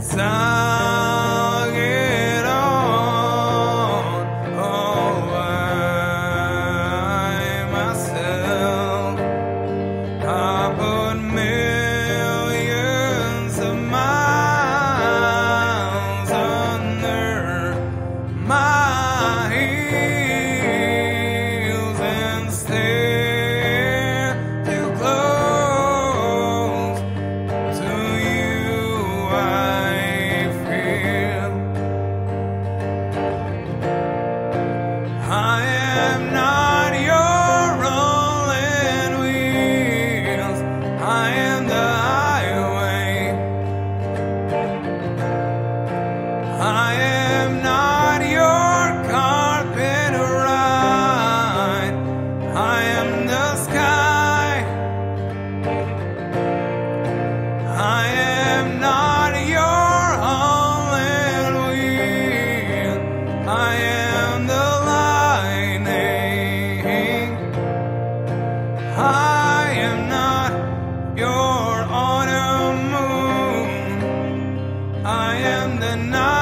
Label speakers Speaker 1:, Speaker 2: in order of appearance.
Speaker 1: sung it on. Oh, I myself, I put millions of miles under my heels and stare too close to you. I feel I am not your rolling wheels. I am the highway. I am not your carpet ride. I am the sky. I am not your hauling wheel. I am the lightning. I am not your autumn moon. I am the night.